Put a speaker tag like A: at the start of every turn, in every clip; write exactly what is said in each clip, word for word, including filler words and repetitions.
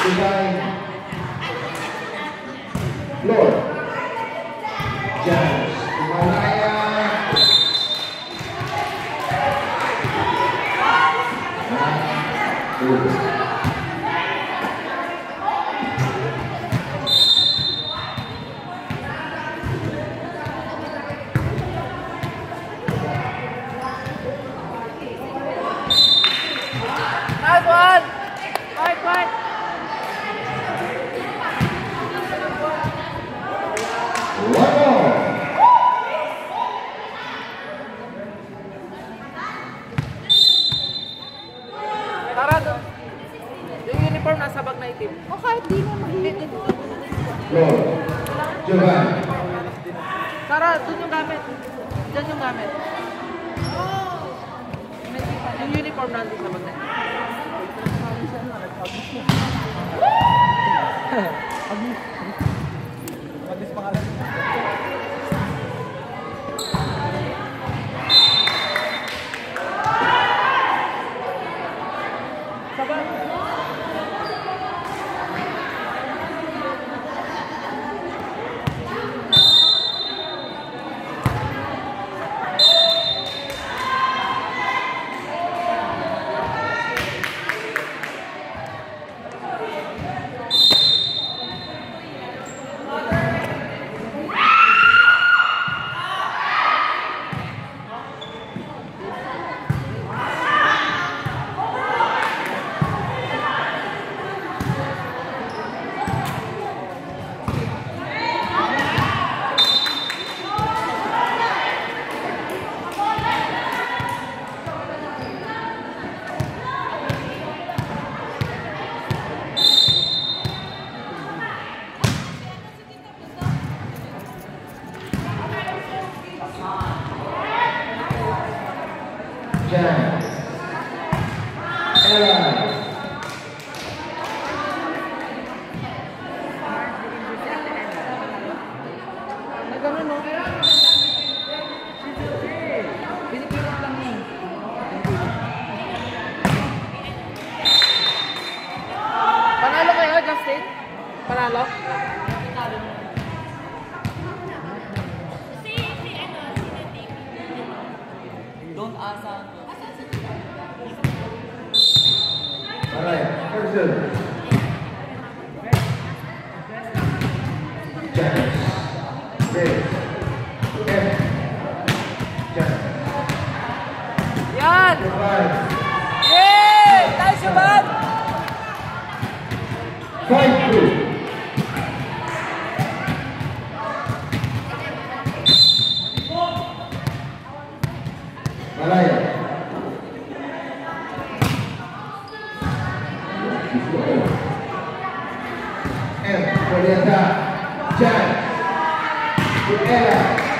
A: Design. Floor. Jazz. Malaya.
B: Nice one! Quiet, quiet!
A: One more!
B: Tara doon. Yung uniform nasa bag na itim.
C: O kahit di mo mahilig.
A: Floor. Jovan.
B: Tara, doon yung gamit. Diyan yung gamit. Yung uniform nandun sa bag na itim.
D: Mabis pangalan.
B: Sabay.
A: Jazz. Ella.
B: Nagano no? Pinipilit lang yun. Panalo kayo, Justin? Panalo? Don't asa.
A: All right, person. Jazz. Red. F. Jazz.
B: Yan!
A: Jovan.
B: Yay! Tayo siya ba?
A: Five two. Malaya. M. Julieta. Jan. Ella.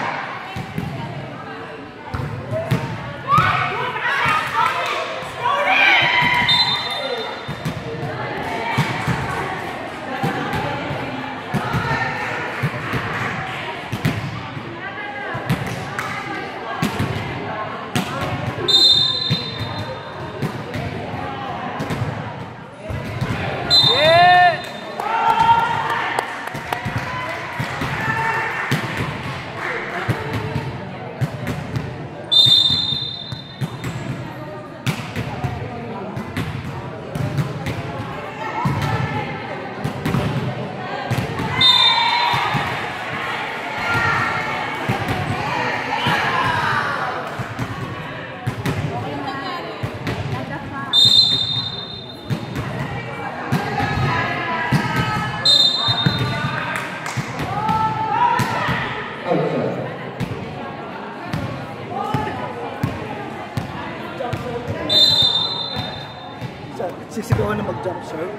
D: Sisigawan na mag-jump serve.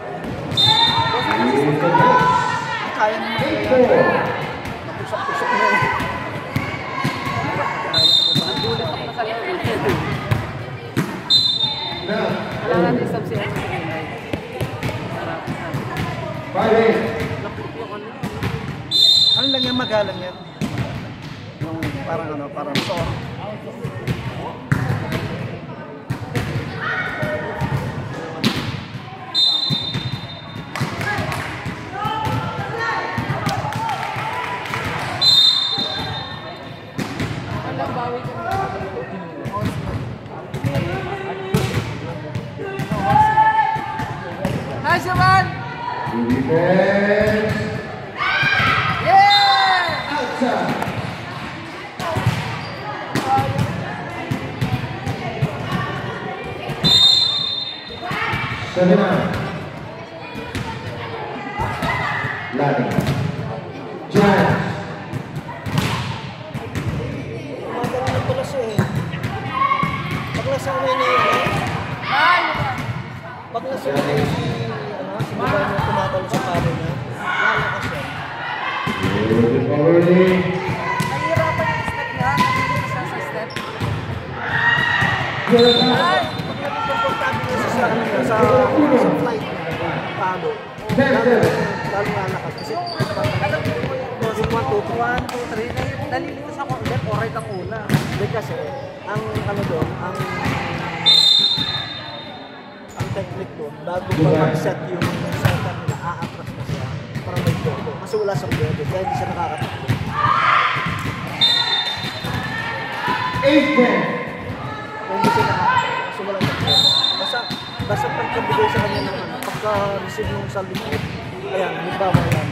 D: Kaya naman kaya. Napusok-pusok na eh.
B: Nagulit ako na sa level. Wala natin sub siya.
A: Five eight.
D: Ano lang yan, magalang yan. Yung parang ano, parang sore.
B: Nice naman!
A: Defense.
B: Yeah!
A: Outside. Seven out. Lani. Giants.
D: Magaling pala siya eh. Pag nasanay na yun,
B: Ay!
D: pag nasanay na yun si, ano, si Baba na tumatalo sa palo niya, lalakas yan.
A: Good recovery.
B: Nahihirapan yung step niya. Hindi na siya sa step.
A: Good out.
B: Ay!
D: Pag naging komportable na siya sa, ano niya, sa, sa flight niya, palo, lalo, lalo lalakas. Kasi,
B: Alam mo po yung
D: yung one, two, three.
B: one, two, three. Nalilitas ako. Left or right ang una.
D: Hindi kasi, ang ano doon, ang ang technique doon, bago pa mag-set yung setup nila, a-atras na siya para may todo. Kasi wala sa pwede, kaya hindi siya nakakatakbo.
A: Eight ten.
D: Kaya hindi siya nakakatakbo, kasi wala sa pwede. Basta, basta pagkabigay sa kanya ng ano, pagka-receive nung sa likod, ayan, halimbawa yan.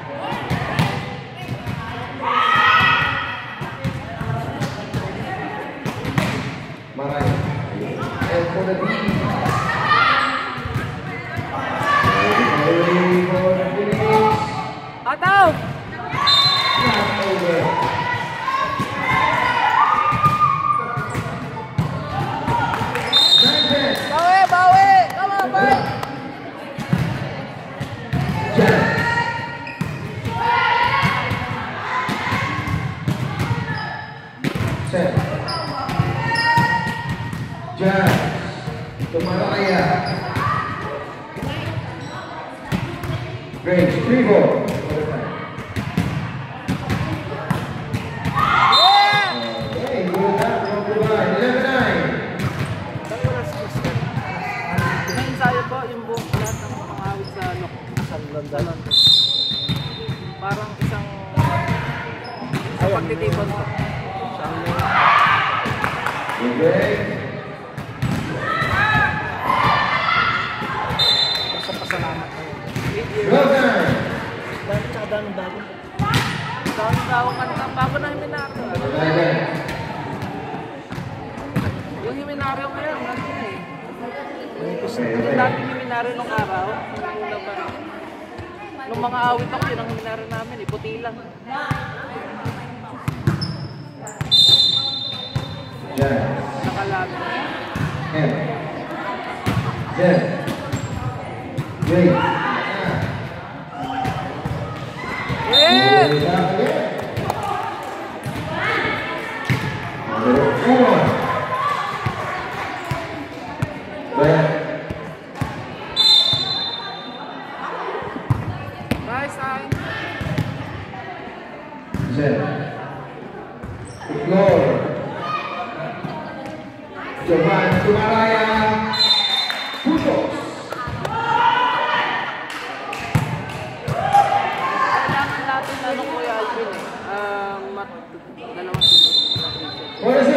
A: Maray. And for the team. Recovery for the Philippines.
B: Ataw!
A: Not over. Nine ten.
B: Bawi! Bawi! Come on, boy!
A: Giants. Set. Giants. Tumalakaya. Great. Three ball.
B: Yeah!
A: Okay, good up from Dubai. eleven nine.
D: Saan wala sa set?
B: May ensayo po yung buong lahat ng mga awit sa lock.
D: Sa
B: Sa
D: London.
B: London. Parang isang isang
D: Ayan,
B: pagtitipon to.
A: Good break.
D: Basta pasalamat na yun.
B: Eight years.
A: Well done.
D: Dahil tsaka dahil ng bago.
B: Taon-taon ka na. Bago na Himinaryo.
A: eleven.
B: Yung Himinaryo ngayon, ano yun eh.
A: Okay,
B: Yung
A: okay.
B: dating Himinaryo nung araw, nung una pa. Nung mga awit ako, yun ang Himinaryo namin eh. Puti lang.
A: Giants.
B: Nakalabi.
A: M. Z. Great.
B: Yeah!
A: Good up again. Number four. Brad.
B: Nice time.
A: Z. Floor. Jovan Tumaraya. Putos.
B: Kailangan natin ano Kuya Alvin eh. Um, mat dalawang sunod.
A: For the